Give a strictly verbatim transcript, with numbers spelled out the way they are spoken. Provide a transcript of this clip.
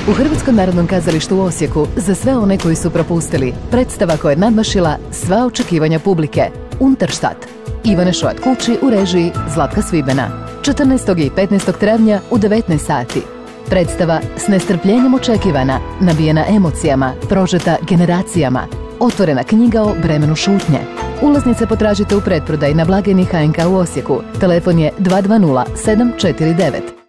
U Hrvatskom narodnom kazalištu u Osijeku za sve one koji su propustili predstava koja je nadmašila sva očekivanja publike. Unterstadt. Ivane Šoat Kući u režiji Zlatka Svibena. četrnaestog i petnaestog travnja u devetnaest sati. Predstava s nestrpljenjem očekivana, nabijena emocijama, prožeta generacijama. Otvorena knjiga o bremenu šutnje. Ulaznice potražite u pretprodaji na blagajni H N K u Osijeku. Telefon je dva dva nula sedam četiri devet.